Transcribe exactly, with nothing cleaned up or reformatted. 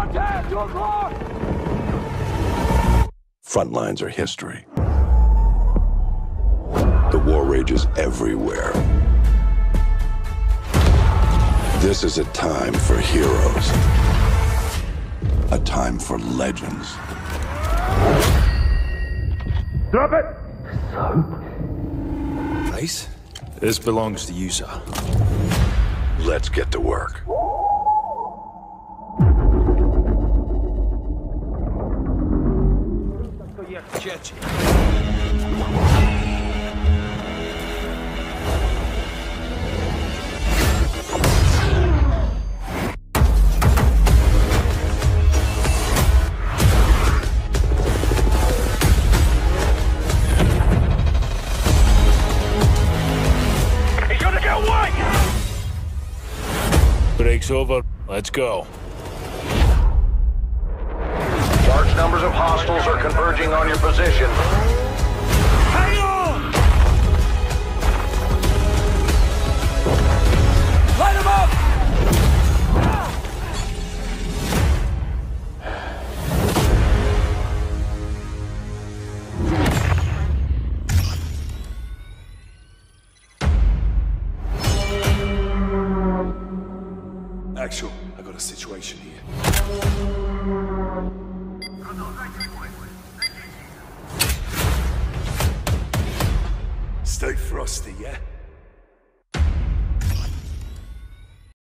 Contact! Two o'clock! Front lines are history. The war rages everywhere. This is a time for heroes. A time for legends. Drop it! Ace? This belongs to you, sir. Let's get to work. He's gonna get away! Break's over. Let's go. Large numbers of hostiles are converging on your position. Hang on! Light him up! Actual, I got a situation here. Stay frosty, yeah?